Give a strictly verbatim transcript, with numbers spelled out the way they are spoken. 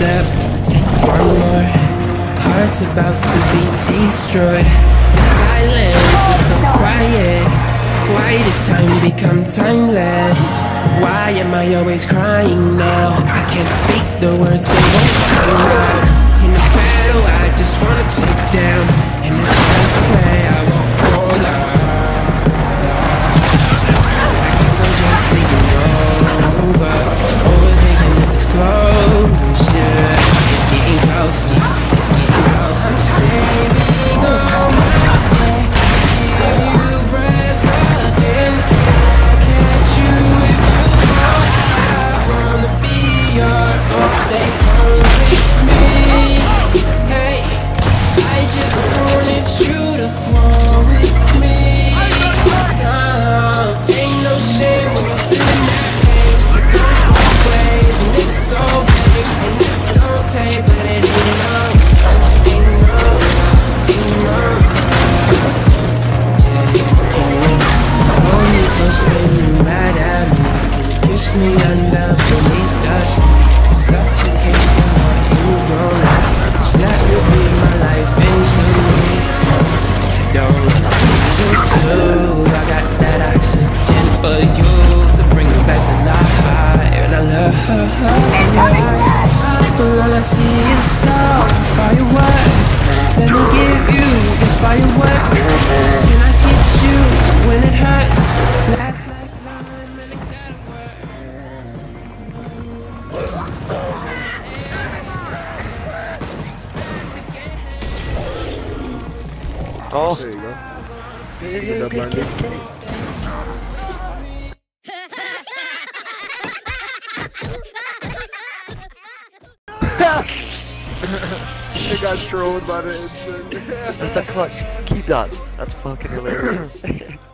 step, take one more. Heart's about to be destroyed. The silence is so quiet. Why does time become timeless? Why am I always crying now? I can't speak the words, they won't come out. In the battle I just wanna take down, and if that's okay I won't fall out. I guess I'm just sleeping over. Overthinking this is closure. It's getting closer, it's getting closer. I'm saving all my day. Give you breath again. I'll catch you if you fall. I wanna be your all. Stay home with me. Hey, I just wanted you to fall with me. Uh, ain't no shame when you're feeling that pain. Don't wave, and it's so big, and it's so tight, but it ain't enough. Ain't enough, ain't enough. Hold me close when you're mad at me. Can you kiss me under beneath the sea? Suffocate in what you don't like. Snap you breathe my life into me. I don't wanna see you too. I got that oxygen for you to bring you back to life. And I love in your eyes. But all I see is stars and fireworks. Let me give you this firework. Can I kiss you when it hurts? Last lifeline, and it gotta work. Oh, There you go. get Good it, job, get it, Randy. get it, get it. I got trolled by the insect. That's a clutch. Keep that. That's fucking hilarious.